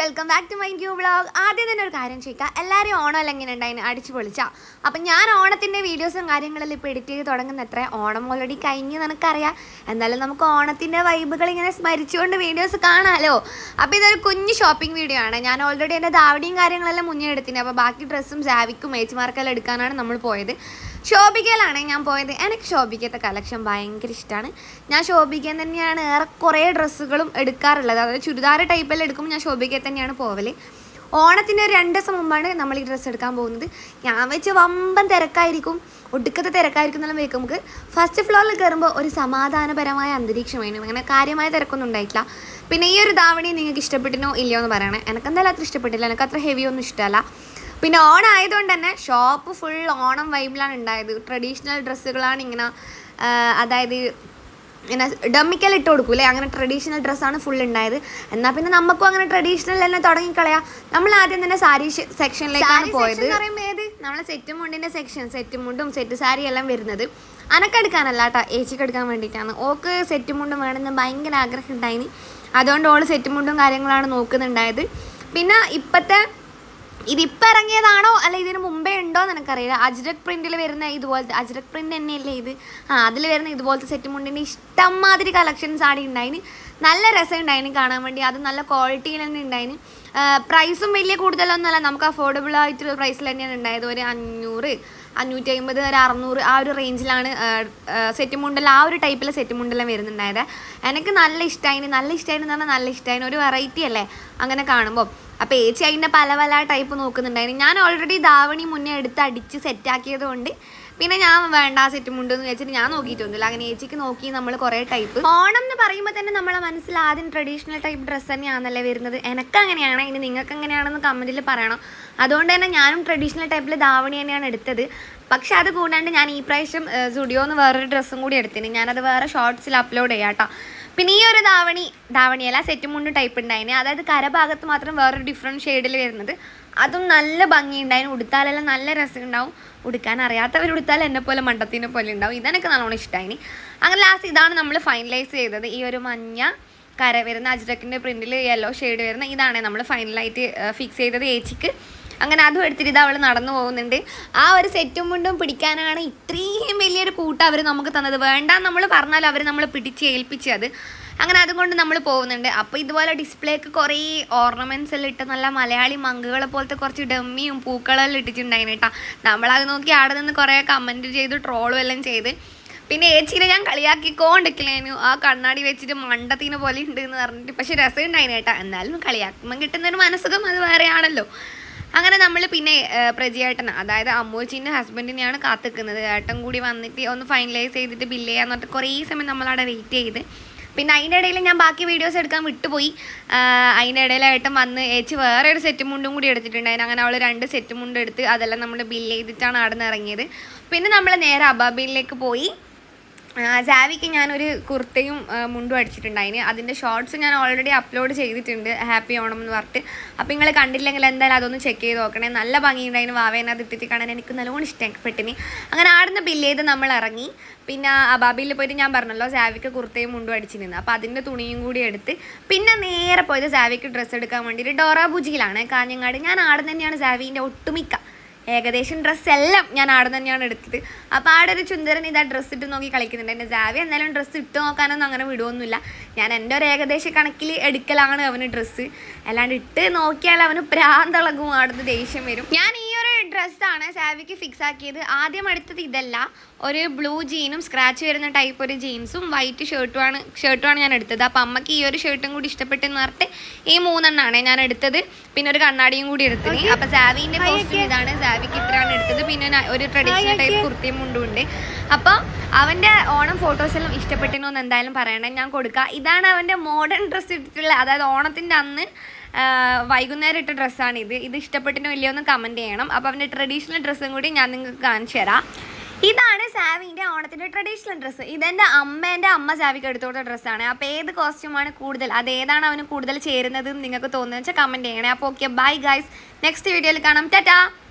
Welcome back to my new vlog. ആദ്യം തന്നെ ഒരു കാര്യം ചോദിക്കാം, എല്ലാവരും ഓണം എങ്ങനെ ഉണ്ടായിന്? അടിച്ചു പൊളിച്ചാൽ. അപ്പം ഞാൻ ഓണത്തിൻ്റെ വീഡിയോസും കാര്യങ്ങളെല്ലാം ഇപ്പോൾ എഡിറ്റ് ചെയ്ത് തുടങ്ങുന്ന എത്ര ഓണം ഓൾറെഡി കഴിഞ്ഞ് നിനക്കറിയാം. എന്തായാലും നമുക്ക് ഓണത്തിൻ്റെ വൈബുകൾ ഇങ്ങനെ സ്മരിച്ചുകൊണ്ട് വീഡിയോസ് കാണാമല്ലോ. അപ്പോൾ ഇതൊരു കുഞ്ഞ് ഷോപ്പിംഗ് വീഡിയോ ആണ്. ഞാൻ ഓൾറെഡി എൻ്റെ ദാവടിയും കാര്യങ്ങളെല്ലാം മുന്നേ എടുത്തിന്. അപ്പോൾ ബാക്കി ഡ്രസ്സും ജാവിക്കും ഏച്ചിമാർക്കെല്ലാം എടുക്കാനാണ് നമ്മൾ പോയത്. ഷോപ്പിക്കയിലാണ് ഞാൻ പോയത്. എനിക്ക് ഷോപ്പിക്കത്തെ കളക്ഷൻ ഭയങ്കര ഇഷ്ടമാണ്. ഞാൻ ഷോപ്പിക്കയിൽ തന്നെയാണ് കുറേ ഡ്രസ്സുകളും എടുക്കാറുള്ളത്. അതായത് ചുരിദാർ ടൈപ്പെല്ലാം എടുക്കുമ്പോൾ ഞാൻ ഷോപ്പിക്കയിൽ തന്നെയാണ് പോവൽ. ഓണത്തിൻ്റെ ഒരു 2 ദിവസം മുമ്പാണ് നമ്മൾ ഈ ഡ്രസ്സ് എടുക്കാൻ പോകുന്നത്. ഞാൻ വെച്ച് വമ്പൻ തിരക്കായിരിക്കും, ഒടുക്കത്തെ തിരക്കായിരിക്കും എന്നെല്ലാം വെക്കും. നമുക്ക് ഫസ്റ്റ് ഫ്ലോറിൽ കയറുമ്പോൾ ഒരു സമാധാനപരമായ അന്തരീക്ഷമായിരുന്നു. അങ്ങനെ കാര്യമായ തിരക്കൊന്നും ഉണ്ടായിട്ടില്ല. പിന്നെ ഈ ഒരു ധാവണി നിങ്ങൾക്ക് ഇഷ്ടപ്പെട്ടിനോ ഇല്ലയോ എന്ന് പറയണേ. എനിക്കെന്തായാലും അത്ര ഇഷ്ടപ്പെട്ടില്ല, എനിക്ക് അത്ര ഹെവി ഒന്നും ഇഷ്ടമല്ല. പിന്നെ ഓണം ആയതുകൊണ്ട് തന്നെ ഷോപ്പ് ഫുൾ ഓണം വൈബിലാണ് ഉണ്ടായത്. ട്രഡീഷണൽ ഡ്രസ്സുകളാണ് ഇങ്ങനെ, അതായത് ഇങ്ങനെ ഡമ്മിക്കൽ ഇട്ട് കൊടുക്കൂലേ, അങ്ങനെ ട്രഡീഷണൽ ഡ്രസ്സാണ് ഫുൾ ഉണ്ടായത്. എന്നാൽ പിന്നെ നമുക്കും അങ്ങനെ ട്രഡീഷണൽ തന്നെ തുടങ്ങിക്കളയാം. നമ്മൾ ആദ്യം തന്നെ സാരി സെക്ഷനിലേക്കാണ് പോയത്. ഏത് നമ്മളെ സെറ്റ് മുണ്ടിൻ്റെ സെക്ഷൻ, സെറ്റ് മുണ്ടും സെറ്റ് സാരി എല്ലാം വരുന്നത് അനക്കെടുക്കാനല്ല കേട്ടോ, ഏച്ചിക്ക് എടുക്കാൻ വേണ്ടിയിട്ടാണ്. ഓക്ക് സെറ്റ് മുണ്ടും വേണമെന്ന് ഭയങ്കര ആഗ്രഹം ഉണ്ടായിന്. അതുകൊണ്ട് ഓൾ സെറ്റ് മുണ്ടും കാര്യങ്ങളാണ് നോക്കുന്നുണ്ടായത്. പിന്നെ ഇതിപ്പോൾ ഇറങ്ങിയതാണോ അല്ല ഇതിന് മുമ്പേ ഉണ്ടോ എന്ന് എനിക്കറിയില്ല. അജ്രക് പ്രിൻറ്റിൽ വരുന്ന ഇതുപോലത്തെ, അജ്രക് പ്രിൻ്റ് തന്നെയല്ലേ ഇത്, അതിൽ വരുന്ന ഇതുപോലത്തെ സെറ്റ് മുണ്ടിൻ്റെ ഇഷ്ടംമാതിരി കളക്ഷൻസ് ആടി ഉണ്ടായിന്. നല്ല രസം ഉണ്ടായിന് കാണാൻ വേണ്ടി. അത് നല്ല ക്വാളിറ്റിയിൽ തന്നെ ഉണ്ടായിന്. പ്രൈസും വലിയ കൂടുതലൊന്നുമല്ല, നമുക്ക് അഫോർഡബിൾ ആയിട്ടുള്ള പ്രൈസിൽ തന്നെയാണ് ഉണ്ടായത്. ഒരു 500, 550, ഒരു 600 ആ ഒരു റേഞ്ചിലാണ് സെറ്റ് മുണ്ടെല്ലാം, ആ ഒരു ടൈപ്പിലെ സെറ്റ് മുണ്ടെല്ലാം വരുന്നുണ്ടായത്. എനിക്ക് നല്ല ഇഷ്ടമായിന് എന്ന് പറഞ്ഞാൽ നല്ല ഇഷ്ടമായിന്. ഒരു വെറൈറ്റി അല്ലേ അങ്ങനെ കാണുമ്പോൾ. അപ്പോൾ ഏച്ചി അതിൻ്റെ പല ടൈപ്പ് നോക്കുന്നുണ്ടായിരുന്നു. ഞാൻ ഓൾറെഡി ധാവണി മുന്നേ എടുത്ത് അടിച്ച് സെറ്റാക്കിയത് കൊണ്ട് പിന്നെ ഞാൻ വേണ്ട സെറ്റ് മുണ്ടെന്ന് വെച്ചിട്ട് ഞാൻ നോക്കിയിട്ടൊന്നുമില്ല. അങ്ങനെ ഏച്ചിക്ക് നോക്കി നമ്മൾ കുറേ ടൈപ്പ്. ഓണം എന്ന് പറയുമ്പോൾ തന്നെ നമ്മളെ മനസ്സിൽ ആദ്യം ട്രഡീഷണൽ ടൈപ്പ് ഡ്രസ്സ് തന്നെയാണല്ലേ വരുന്നത്. എനിക്ക് അങ്ങനെയാണ്. ഇനി നിങ്ങൾക്ക് എങ്ങനെയാണെന്ന് കമൻറ്റിൽ പറയണം. അതുകൊണ്ട് തന്നെ ഞാനും ട്രഡീഷണൽ ടൈപ്പിൽ ധാവണി തന്നെയാണ് എടുത്തത്. പക്ഷെ അത് കൂടാണ്ട് ഞാൻ ഈ പ്രാവശ്യം സ്റ്റുഡിയോന്ന് വേറൊരു ഡ്രസ്സും കൂടി എടുത്തിന്. ഞാനത് വേറെ ഷോർട്സിൽ അപ്ലോഡ് ചെയ്യാം കേട്ടോ. പിന്നെ ഈ ഒരു ധാവണിയല്ല സെറ്റ് മുണ്ട് ടൈപ്പ് ഉണ്ടായിന്. അതായത് കരഭാഗത്ത് മാത്രം വേറൊരു ഡിഫറെൻറ്റ് ഷെയ്ഡിൽ വരുന്നത്. അതും നല്ല ഭംഗിയുണ്ടായിരുന്നു. ഉടുത്താലെല്ലാം നല്ല രസം ഉണ്ടാവും. ഉടുക്കാൻ അറിയാത്തവർ ഉടുത്താൽ എന്നെ പോലെ മണ്ടത്തിനെ പോലെ ഉണ്ടാവും. ഇതെനിക്ക് നല്ലോണം ഇഷ്ടമായിന്. അങ്ങനെ ലാസ്റ്റ് ഇതാണ് നമ്മൾ ഫൈനലൈസ് ചെയ്തത്. ഈ ഒരു മഞ്ഞ കര വരുന്ന അജ്രക്കിൻ്റെ പ്രിൻറ്റിൽ യെല്ലോ ഷെയ്ഡ് വരുന്ന ഇതാണ് നമ്മൾ ഫൈനലായിട്ട് ഫിക്സ് ചെയ്തത് ഏച്ചിക്ക്. അങ്ങനെ അതും എടുത്തിട്ട് ഇത് അവൾ നടന്നു പോകുന്നുണ്ട്. ആ ഒരു സെറ്റും മുണ്ടും പിടിക്കാനാണ് ഇത്രയും വലിയൊരു കൂട്ടം അവർ നമുക്ക് തന്നത്. വേണ്ടാന്ന് നമ്മൾ പറഞ്ഞാൽ അവർ നമ്മൾ പിടിച്ച് ഏൽപ്പിച്ചത്. അങ്ങനെ അതുകൊണ്ട് നമ്മൾ പോകുന്നുണ്ട്. അപ്പോൾ ഇതുപോലെ ഡിസ്പ്ലേക്ക് കുറേ ഓർണമെൻറ്റ്സ് എല്ലാം ഇട്ട് നല്ല മലയാളി മങ്കുകളെ പോലത്തെ കുറച്ച് ഡമ്മിയും പൂക്കളെല്ലാം ഇട്ടിട്ടുണ്ടായിരുന്നു കേട്ടോ. നമ്മളത് നോക്കി അവിടെ നിന്ന് കുറേ കമൻറ്റ് ചെയ്ത് ട്രോളും എല്ലാം ചെയ്ത്. പിന്നെ ഏച്ചിനെ ഞാൻ കളിയാക്കിക്കൊണ്ടിരിക്കലേനു. ആ കണ്ണാടി വെച്ചിട്ട് മണ്ടത്തിന് പോലെ ഉണ്ട് എന്ന് പറഞ്ഞിട്ട്. പക്ഷെ രസം ഉണ്ടായിരുന്നു കേട്ടോ. എന്നാലും കളിയാക്കുമ്പം കിട്ടുന്നൊരു മനസ്സുഖം അത് വേറെയാണല്ലോ. അങ്ങനെ നമ്മൾ പിന്നെ പ്രജിയേട്ടൻ, അതായത് അമ്മൂച്ചിൻ്റെ ഹസ്ബൻഡിനെയാണ് കാത്തിക്കുന്നത്. ഏട്ടൻ കൂടി വന്നിട്ട് ഒന്ന് ഫൈനലൈസ് ചെയ്തിട്ട് ബില്ല് ചെയ്യാന്ന് പറഞ്ഞിട്ട് കുറേ സമയം നമ്മളവിടെ വെയിറ്റ് ചെയ്ത്. പിന്നെ അതിൻ്റെ ഇടയിൽ ഞാൻ ബാക്കി വീഡിയോസ് എടുക്കാൻ വിട്ടുപോയി. അതിൻ്റെ ഇടയിലായിട്ടും വന്ന് ഏച്ചി വേറെ ഒരു സെറ്റ് മുണ്ടും കൂടി എടുത്തിട്ടുണ്ടായിരുന്നു. അങ്ങനെ അവൾ 2 സെറ്റ് മുണ്ട് എടുത്ത് അതെല്ലാം നമ്മൾ ബില്ല് ചെയ്തിട്ടാണ് അവിടെ നിന്ന് ഇറങ്ങിയത്. പിന്നെ നമ്മൾ നേരെ അബാബിയിലേക്ക് പോയി. ജാവിക്ക് ഞാനൊരു കുർത്തയും മുണ്ടും അടിച്ചിട്ടുണ്ടായിന്. അതിൻ്റെ ഷോർട്സ് ഞാൻ ഓൾറെഡി അപ്ലോഡ് ചെയ്തിട്ടുണ്ട്, ഹാപ്പി ഓണം എന്ന് പറഞ്ഞിട്ട്. അപ്പോൾ നിങ്ങൾ കണ്ടില്ലെങ്കിൽ എന്തായാലും അതൊന്ന് ചെക്ക് ചെയ്ത് നോക്കണേ. നല്ല ഭംഗിയുണ്ടായിരുന്നു. വാവേനത് ഇട്ടിട്ട് കാണാൻ എനിക്ക് നല്ലോണം ഇഷ്ടപ്പെട്ടിന്. അങ്ങനെ ആടുന്ന് ബില്ല് ചെയ്ത് നമ്മൾ ഇറങ്ങി. പിന്നെ അബാബിയിൽ പോയിട്ട് ഞാൻ പറഞ്ഞല്ലോ ജാവിക്ക് കുർത്തയും മുണ്ടും അടിച്ചിരുന്നു. അപ്പോൾ അതിൻ്റെ തുണിയും കൂടി എടുത്ത് പിന്നെ നേരെ പോയത് ജാവിക്ക് ഡ്രസ്സ് എടുക്കാൻ വേണ്ടിയിട്ട് ഡോറ ബുജിയിലാണ് കാഞ്ഞങ്ങാട്. ഞാൻ ആടെ തന്നെയാണ് ജാവിൻ്റെ ഒട്ടുമിക്ക ഏകദേശം ഡ്രസ്സെല്ലാം ഞാൻ ആടെ തന്നെയാണ് എടുത്തത്. അപ്പോൾ ആടെ ഒരു ചുന്ദരൻ ഇതാ ഡ്രസ്സ് ഇട്ട് നോക്കി കളിക്കുന്നുണ്ട്. എൻ്റെ ജാവി എന്തായാലും ഡ്രസ്സ് ഇട്ട് നോക്കാനൊന്നും അങ്ങനെ വിടുവൊന്നുമില്ല. ഞാൻ എൻ്റെ ഒരു ഏകദേശ കണക്കിൽ എടുക്കലാണ് അവന് ഡ്രസ്സ്. അല്ലാണ്ട് ഇട്ട് നോക്കിയാൽ അവന് പ്രാന്തളകും, ആടുന്ന് ദേഷ്യം വരും. ഞാൻ ഈ ഒരു ഡ്രസ്സാണ് ജാവിക്ക് ഫിക്സ് ആക്കിയത്. ആദ്യം എടുത്തത് ഇതല്ല, ഒരു ബ്ലൂ ജീനും സ്ക്രാച്ച് വരുന്ന ടൈപ്പ് ഒരു ജീൻസും വൈറ്റ് ഷർട്ടുമാണ് ഞാൻ എടുത്തത്. അപ്പം അമ്മയ്ക്ക് ഈ ഒരു ഷർട്ടും കൂടി ഇഷ്ടപ്പെട്ടെന്ന് പറഞ്ഞിട്ട് ഈ 3 എണ്ണമാണ് ഞാൻ എടുത്തത്. പിന്നെ ഒരു കണ്ണാടിയും കൂടി എടുത്തത്. അപ്പം ജാവിൻ്റെ കോസ്റ്റ്യൂം ഇതാണ്. ജാവിക്ക് ഇത്രയാണ് എടുത്തത്. പിന്നെ ഒരു ട്രഡീഷണൽ ടൈപ്പ് കുർത്തിയും മുണ്ടും ഉണ്ട്. അപ്പോൾ അവൻ്റെ ഓണം ഫോട്ടോസെല്ലാം ഇഷ്ടപ്പെട്ടെന്നോ എന്ന് എന്തായാലും പറയണേ, ഞാൻ കൊടുക്കാം. ഇതാണ് അവൻ്റെ മോഡേൺ ഡ്രസ്സ് ഇട്ടിട്ടുള്ള, അതായത് ഓണത്തിൻ്റെ അന്ന് വൈകുന്നേരം ഇട്ട ഡ്രസ്സാണിത്. ഇത് ഇഷ്ടപ്പെട്ടിനോ ഇല്ലയോ എന്ന് കമൻറ്റ് ചെയ്യണം. അപ്പോൾ അവൻ്റെ ട്രഡീഷണൽ ഡ്രസ്സും കൂടി ഞാൻ നിങ്ങൾക്ക് കാണിച്ചു തരാം. ഇതാണ് സാവിൻ്റെ ഓണത്തിൻ്റെ ട്രഡീഷണൽ ഡ്രസ്സ്. ഇതെൻ്റെ അമ്മ സാവിക്ക് എടുത്തു കൊടുത്ത ഡ്രസ്സാണ്. അപ്പോൾ ഏത് കോസ്റ്റ്യൂമാണ് കൂടുതൽ, അതേതാണ് അവന് കൂടുതൽ ചേരുന്നത് നിങ്ങൾക്ക് തോന്നുന്നത് വെച്ചാൽ കമൻറ്റ് ചെയ്യണേ. അപ്പോൾ ഓക്കെ, ബൈ ഗൈസ്, നെക്സ്റ്റ് വീഡിയോയിൽ കാണാം. ടാറ്റാ.